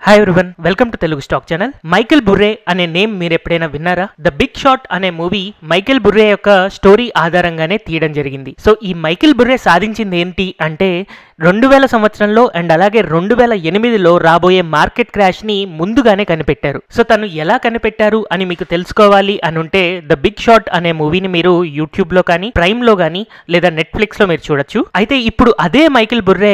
Hi everyone, welcome to Telugu stock channel. Michael Burry అనే name మీరు ఎప్పుడైనా విన్నారా? ద బిగ్ షాట్ అనే మూవీ మైకేల్ బుర్రే యొక్క స్టోరీ ఆధారంగానే తీయడం జరిగింది. సో ఈ మైకేల్ బుర్రే సాధించింది ఏంటి అంటే 2000 సంవత్సరంలో అండ్ అలాగే 2008లో రాబోయే మార్కెట్ క్రాష్ ని ముందుగానే కనిపెట్టారు. సో తను ఎలా కనిపెట్టారు అని మీకు తెలుసుకోవాలి అని ఉంటే ద బిగ్ షాట్ అనే మూవీని మీరు యూట్యూబ్ లో కానీ, ప్రైమ్ లో కానీ లేదా నెట్ఫ్లిక్స్ లో మీరు చూడొచ్చు. అయితే ఇప్పుడు అదే మైకేల్ బుర్రే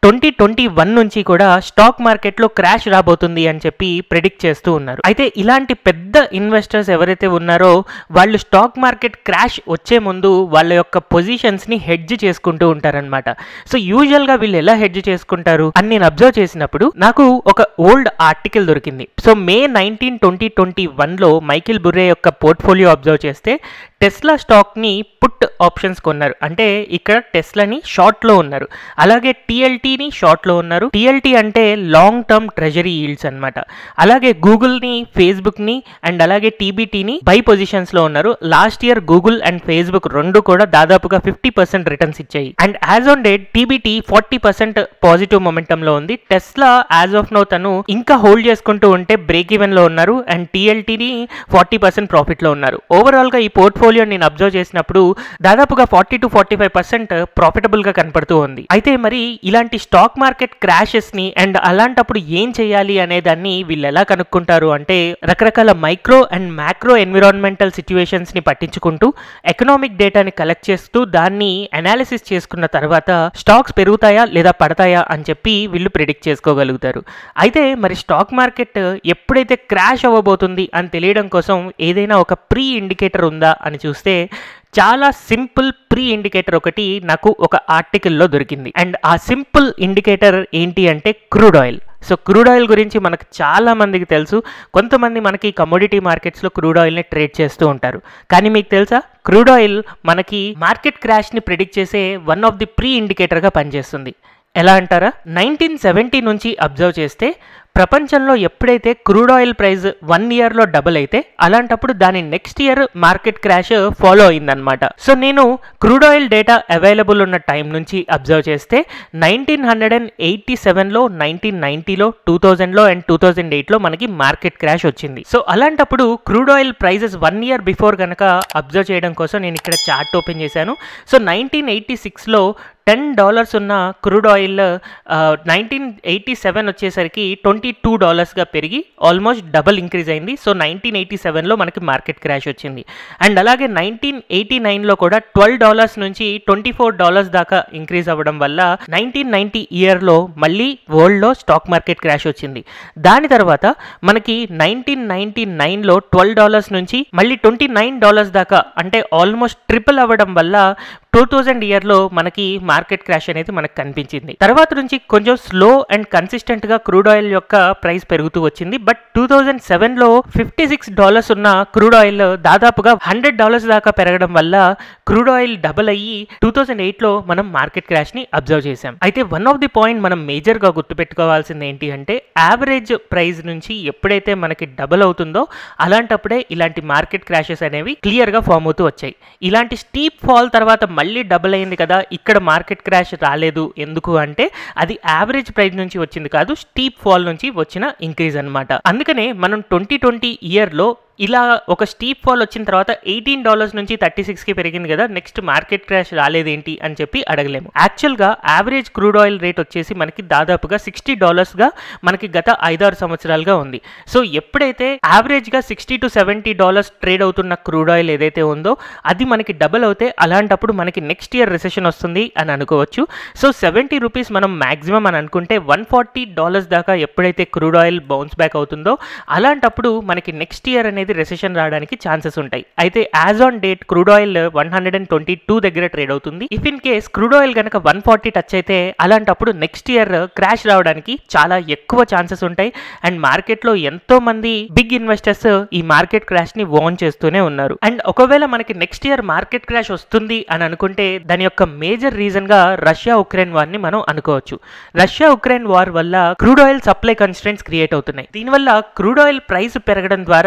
2021 నుంచి కూడా స్టాక్ మార్కెట్ లో క్రాష్ రాబోతుంది అని చెప్పి ప్రెడిక్ట్ చేస్తూ ఉన్నారు. అయితే ఇలాంటి పెద్ద ఇన్వెస్టర్స్ ఎవరైతే ఉన్నారో వాళ్ళు స్టాక్ మార్కెట్ క్రాష్ వచ్చే ముందు వాళ్ళ యొక్క పొజిషన్స్ ని హెడ్జ్ చేసుకుంటూ ఉంటారనమాట. సో యూజువల్ గా వీళ్ళు ఎలా హెడ్జ్ చేసుకుంటారు అని నేను అబ్జర్వ్ చేసినప్పుడు నాకు ఒక ఓల్డ్ ఆర్టికల్ దొరికింది. సో మే 19, 2021 లో మైకేల్ బుర్రే యొక్క పోర్ట్ఫోలియో అబ్జర్వ్ చేస్తే టెస్లా స్టాక్ ని పుట్ ఆప్షన్స్ కొన్నారు. అంటే ఇక్కడ టెస్లాని షార్ట్ లో ఉన్నారు, అలాగే టీఎల్టీని షార్ట్ లో ఉన్నారు. టీఎల్టీ అంటే లాంగ్ టర్మ్ ట్రెజరీ ఈల్డ్స్ అన్నమాట. అలాగే గూగుల్ ని, ఫేస్బుక్ ని అండ్ అలాగే టీబీటీని బై పొజిషన్స్ లో ఉన్నారు. Last year Google and Facebook రెండు కూడా దాదాపుగా 50% రిటర్న్స్ ఇచ్చాయి. And as on date TBT 40% positive momentum లో ఉంది. టెస్లా యాజ్ ఆఫ్ నో తను ఇంకా హోల్డ్ చేసుకుంటూ ఉంటే బ్రేక్ ఈవెన్ లో ఉన్నారు అండ్ టీఎల్టీని 40% ప్రాఫిట్ లో ఉన్నారు. ఓవరాల్ గా ఈ పోర్ట్ఫోలియో నేను అబ్జర్వ్ చేసినప్పుడు దాదాపుగా 40 to 45% ప్రాఫిటబుల్ గా కనపడుతూ ఉంది. అయితే మరి ఇలాంటి స్టాక్ మార్కెట్ క్రాషెస్ ని అండ్ అలాంటప్పుడు ఏం చేయాలి అనే దాన్ని వీళ్ళు ఎలా కనుక్కుంటారు అంటే రకరకాల micro and macro environmental situations ని పట్టించుకుంటూ ఎకనామిక్ డేటాని కలెక్ట్ చేస్తూ దాన్ని అనాలిసిస్ చేసుకున్న తర్వాత స్టాక్స్ పెరుగుతాయా లేదా పడతాయా అని చెప్పి వీళ్ళు ప్రిడిక్ట్ చేసుకోగలుగుతారు. అయితే మరి స్టాక్ మార్కెట్ ఎప్పుడైతే క్రాష్ అవ్వబోతుంది అని తెలియడం కోసం ఏదైనా ఒక ప్రీ ఇండికేటర్ ఉందా అని చూస్తే చాలా సింపుల్ ప్రీ ఇండికేటర్ ఒకటి నాకు ఒక ఆర్టికల్లో దొరికింది. అండ్ ఆ సింపుల్ ఇండికేటర్ ఏంటి అంటే crude oil. So crude oil గురించి మనకు చాలా మందికి తెలుసు. కొంతమంది మనకి కమోడిటీ మార్కెట్స్లో క్రూడ్ ఆయిల్ని ట్రేడ్ చేస్తూ ఉంటారు. కానీ మీకు తెలుసా, క్రూడ్ ఆయిల్ మనకి మార్కెట్ క్రాష్ని ప్రిడిక్ట్ చేసే వన్ ఆఫ్ ది ప్రీ ఇండికేటర్గా పనిచేస్తుంది. ఎలా అంటారా? 1970 నుంచి అబ్జర్వ్ చేస్తే ప్రపంచంలో ఎప్పుడైతే క్రూడ్ ఆయిల్ ప్రైస్ 1 ఇయర్లో డబుల్ అయితే అలాంటప్పుడు దాని next year market crash follow అయిందనమాట. సో నేను క్రూడ్ ఆయిల్ డేటా అవైలబుల్ ఉన్న టైం నుంచి అబ్జర్వ్ చేస్తే 1987లో, 1990లో, 2000లో అండ్ 2008లో మనకి మార్కెట్ క్రాష్ వచ్చింది. సో అలాంటప్పుడు crude oil prices 1 year before కనుక అబ్జర్వ్ చేయడం కోసం నేను ఇక్కడ చార్ట్ ఓపెన్ చేశాను. సో 1986లో $10 ఉన్న క్రూడ్ ఆయిల్ 1987 వచ్చేసరికి $22గా పెరిగి ఆల్మోస్ట్ డబల్ ఇంక్రీజ్ అయింది. సో 1987లో మనకి మార్కెట్ క్రాష్ వచ్చింది. అండ్ అలాగే 1989లో కూడా $12 నుంచి $24 దాకా ఇంక్రీజ్ అవ్వడం వల్ల 1990 ఇయర్లో మళ్ళీ వరల్డ్లో స్టాక్ మార్కెట్ క్రాష్ వచ్చింది. దాని తర్వాత మనకి 1999లో $12 నుంచి మళ్ళీ $29 దాకా, అంటే ఆల్మోస్ట్ ట్రిపుల్ అవ్వడం వల్ల 2000 ఇయర్లో మనకి మార్కెట్ క్రాష్ అనేది మనకు కనిపించింది. తర్వాత నుంచి కొంచెం స్లో అండ్ కన్సిస్టెంట్ గా క్రూడ్ ఆయిల్ యొక్క ప్రైస్ పెరుగుతూ వచ్చింది. బట్ 2007లో $56 ఉన్న క్రూడ్ ఆయిల్ దాదాపుగా $100 దాకా పెరగడం వల్ల క్రూడ్ ఆయిల్ డబుల్ అయ్యి 2008లో మనం మార్కెట్ క్రాష్ ని అబ్జర్వ్ చేసాం. అయితే వన్ ఆఫ్ ది పాయింట్ మనం మేజర్ గా గుర్తుపెట్టుకోవాల్సింది ఏంటి అంటే యావరేజ్ ప్రైస్ నుంచి ఎప్పుడైతే మనకి డబుల్ అవుతుందో అలాంటప్పుడే ఇలాంటి మార్కెట్ క్రాషెస్ అనేవి క్లియర్ గా ఫామ్ అవుతూ వచ్చాయి. ఇలాంటి స్టీప్ ఫాల్ తర్వాత మళ్ళీ డబుల్ అయింది కదా, ఇక్కడ మార్కెట్ క్రాష్ రాలేదు. ఎందుకు అంటే అది యావరేజ్ ప్రైస్ నుంచి వచ్చింది కాదు, స్టీప్ ఫాల్ నుంచి వచ్చిన ఇంక్రీజ్ అన్నమాట. అందుకనే మనం 2020 ఇయర్లో ఇలా ఒక స్టీప్ ఫాల్ వచ్చిన తర్వాత $18 నుంచి 36కి పెరిగింది కదా, నెక్స్ట్ మార్కెట్ క్రాష్ రాలేదేంటి అని చెప్పి అడగలేము. యాక్చువల్గా యావరేజ్ క్రూడ్ ఆయిల్ రేట్ వచ్చేసి మనకి దాదాపుగా $60గా మనకి గత 5-6 సంవత్సరాలుగా ఉంది. సో ఎప్పుడైతే యావరేజ్గా $60 to $70 ట్రేడ్ అవుతున్న క్రూడ్ ఆయిల్ ఏదైతే ఉందో అది మనకి డబుల్ అవుతే అలాంటప్పుడు మనకి నెక్స్ట్ ఇయర్ రిసెషన్ వస్తుంది అని అనుకోవచ్చు. సో $70 మనం మాక్సిమం అని అనుకుంటే $140 దాకా ఎప్పుడైతే క్రూడ్ ఆయిల్ బౌన్స్ బ్యాక్ అవుతుందో అలాంటప్పుడు మనకి నెక్స్ట్ ఇయర్ అనేది రెసెషన్ రావడానికి ఛాన్సెస్ ఉంటాయి. అయితే as on date crude oil 122 దగ్గర ట్రేడ్ అవుతుంది. If in case crude oil కనుక 140 టచ్ అయితే అలాంటప్పుడు నెక్స్ట్ ఇయర్ క్రాష్ రావడానికి చాలా ఎక్కువ ఛాన్సెస్ ఉంటాయి. అండ్ మార్కెట్ లో ఎంతో మంది బిగ్ ఇన్వెస్టర్స్ ఈ మార్కెట్ క్రాష్ ని వార్న్ చేస్తూనే ఉన్నారు. అండ్ ఒకవేళ మనకి నెక్స్ట్ ఇయర్ మార్కెట్ క్రాష్ వస్తుంది అని అనుకుంటే దాని యొక్క మేజర్ రీజన్ గా రష్యా ఉక్రెయిన్ వార్ ని మనం అనుకోవచ్చు. రష్యా ఉక్రెయిన్ వార్ వల్ల crude oil supply constraints create అవుతున్నాయి. దీనివల్ల క్రూడ్ ఆయిల్ ప్రైస్ పెరగడం ద్వారా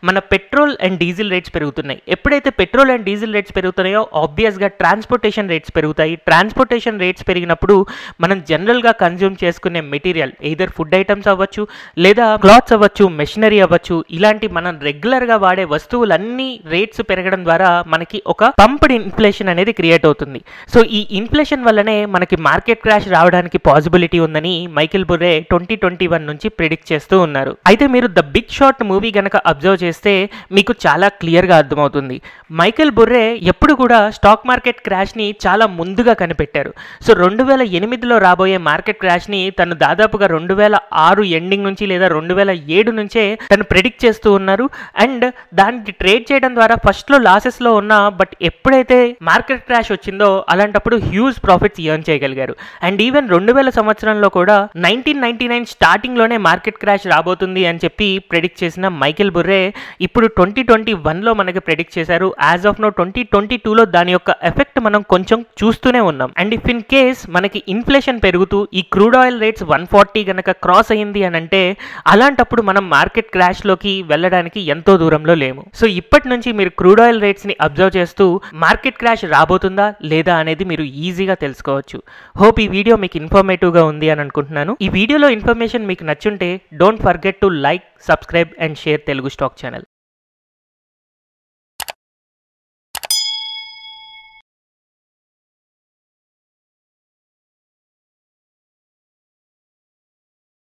మన పెట్రోల్ అండ్ డీజిల్ రేట్స్ పెరుగుతున్నాయి. ఎప్పుడైతే పెట్రోల్ అండ్ డీజిల్ రేట్స్ పెరుగుతున్నాయో ఆబ్వియస్గా ట్రాన్స్పోర్టేషన్ రేట్స్ పెరుగుతాయి. ట్రాన్స్పోర్టేషన్ రేట్స్ పెరిగినప్పుడు మనం జనరల్గా కన్జ్యూమ్ చేసుకునే మెటీరియల్ ఎయిదర్ ఫుడ్ ఐటమ్స్ అవ్వచ్చు, లేదా క్లాత్స్ అవ్వచ్చు, మెషినరీ అవ్వచ్చు, ఇలాంటి మనం రెగ్యులర్గా వాడే వస్తువులన్నీ రేట్స్ పెరగడం ద్వారా మనకి ఒక పంప్డ్ ఇన్ఫ్లేషన్ అనేది క్రియేట్ అవుతుంది. సో ఈ ఇన్ఫ్లేషన్ వల్లనే మనకి మార్కెట్ క్రాష్ రావడానికి పాసిబిలిటీ ఉందని మైకేల్ బుర్రే 2021 నుంచి ప్రిడిక్ట్ చేస్తూ ఉన్నారు. అయితే మీరు ద బిగ్ షార్ట్ మూవీ గనక అబ్జర్వ్ చేస్తే మీకు చాలా క్లియర్గా అర్థమవుతుంది. మైకేల్ బుర్రే ఎప్పుడు కూడా స్టాక్ మార్కెట్ క్రాష్ని చాలా ముందుగా కనిపెట్టారు. సో 2008లో రాబోయే మార్కెట్ క్రాష్ని తను దాదాపుగా 2006 ఎండింగ్ నుంచి లేదా 2007 నుంచే తను ప్రిడిక్ట్ చేస్తూ ఉన్నారు. అండ్ దాన్ని ట్రేడ్ చేయడం ద్వారా ఫస్ట్లో లాసెస్లో ఉన్నా బట్ ఎప్పుడైతే మార్కెట్ క్రాష్ వచ్చిందో అలాంటప్పుడు హ్యూజ్ ప్రాఫిట్స్ ఎర్న్ చేయగలిగారు. అండ్ ఈవెన్ 2000 సంవత్సరంలో కూడా 1999 స్టార్టింగ్లోనే మార్కెట్ క్రాష్ రాబోతుంది అని చెప్పి ప్రెడిక్ట్ చేసిన మైకేల్ బుర్రే ఇప్పుడు 2021లో మనకి ప్రెడిక్ట్ చేశారు. యాజ్ ఆఫ్ నో 2022లో దాని యొక్క ఎఫెక్ట్ మనం కొంచెం చూస్తూనే ఉన్నాం. అండ్ ఇఫ్ ఇన్ కేస్ మనకి ఇన్ఫ్లేషన్ పెరుగుతూ ఈ క్రూడ్ ఆయిల్ రేట్స్ 140 గనక క్రాస్ అయ్యింది అని అంటే అలాంటప్పుడు మనం మార్కెట్ క్రాష్లోకి వెళ్ళడానికి ఎంతో దూరంలో లేము. సో ఇప్పటి నుంచి మీరు క్రూడ్ ఆయిల్ రేట్స్ని అబ్జర్వ్ చేస్తూ మార్కెట్ క్రాష్ రాబోతుందా లేదా అనేది మీరు ఈజీగా తెలుసుకోవచ్చు. హోప్ ఈ వీడియో మీకు ఇన్ఫర్మేటివ్గా ఉంది అని అనుకుంటున్నాను. ఈ వీడియోలో ఇన్ఫర్మేషన్ మీకు నచ్చుంటే don't forget to like, subscribe and share Telugu stock channel.